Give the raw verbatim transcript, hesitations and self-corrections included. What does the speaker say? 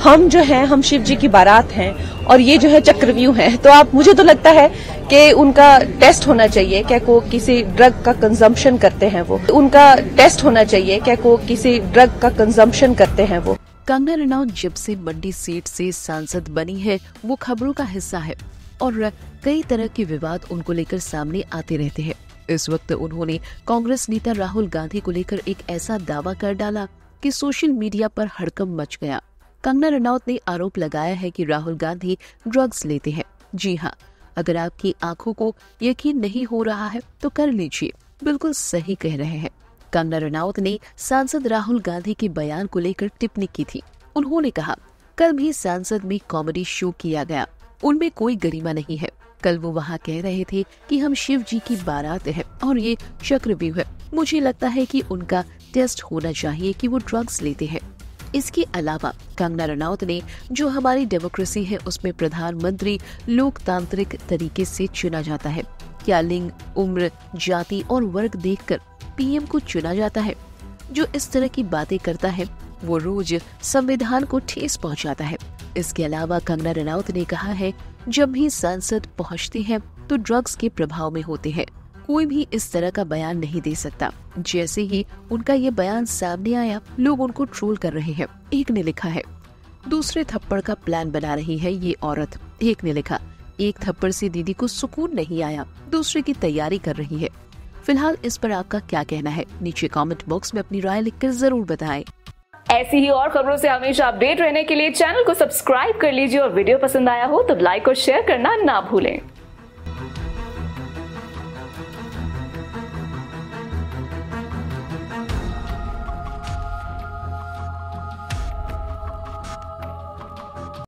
हम जो है हम शिव जी की बारात हैं और ये जो है चक्रव्यूह है, तो आप मुझे तो लगता है कि उनका टेस्ट होना चाहिए क्या को किसी ड्रग का कंजम्पशन करते हैं वो उनका टेस्ट होना चाहिए क्या को किसी ड्रग का कंजम्पशन करते हैं वो। कंगना रनौत जब से मंडी सीट से सांसद बनी है वो खबरों का हिस्सा है और कई तरह के विवाद उनको लेकर सामने आते रहते हैं। इस वक्त उन्होंने कांग्रेस नेता राहुल गांधी को लेकर एक ऐसा दावा कर डाला कि सोशल मीडिया पर हड़कंप मच गया। कंगना रनौत ने आरोप लगाया है कि राहुल गांधी ड्रग्स लेते हैं। जी हाँ, अगर आपकी आंखों को यकीन नहीं हो रहा है तो कर लीजिए, बिल्कुल सही कह रहे हैं। कंगना रनौत ने सांसद राहुल गांधी के बयान को लेकर टिप्पणी की थी। उन्होंने कहा, कल भी सांसद में कॉमेडी शो किया गया, उनमें कोई गरिमा नहीं है। कल वो वहाँ कह रहे थे कि हम शिव जी की बारात है और ये चक्रव्यूह है। मुझे लगता है कि उनका टेस्ट होना चाहिए कि वो ड्रग्स लेते हैं। इसके अलावा कंगना रनौत ने जो हमारी डेमोक्रेसी है उसमें प्रधानमंत्री लोकतांत्रिक तरीके से चुना जाता है। क्या लिंग, उम्र, जाति और वर्ग देखकर पीएम को चुना जाता है? जो इस तरह की बातें करता है वो रोज संविधान को ठेस पहुंचाता है। इसके अलावा कंगना रनौत ने कहा है, जब भी सांसद पहुंचते हैं तो ड्रग्स के प्रभाव में होते हैं। कोई भी इस तरह का बयान नहीं दे सकता। जैसे ही उनका ये बयान सामने आया लोग उनको ट्रोल कर रहे हैं। एक ने लिखा है, दूसरे थप्पड़ का प्लान बना रही है ये औरत। एक ने लिखा, एक थप्पड़ से दीदी को सुकून नहीं आया, दूसरे की तैयारी कर रही है। फिलहाल इस पर आपका क्या कहना है? नीचे कमेंट बॉक्स में अपनी राय लिखकर जरूर बताएं। ऐसी ही और खबरों से हमेशा अपडेट रहने के लिए चैनल को सब्सक्राइब कर लीजिए और वीडियो पसंद आया हो तो लाइक और शेयर करना ना भूलें।